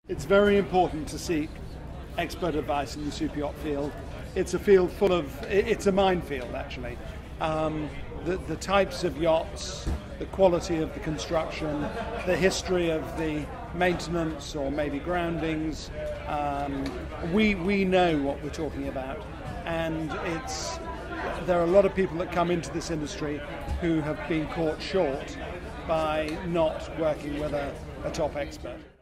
It's very important to seek expert advice in the super yacht field. It's a field full of, it's a minefield actually. The types of yachts, the quality of the construction, the history of the maintenance or maybe groundings, we know what we're talking about, and there are a lot of people that come into this industry who have been caught short by not working with a top expert.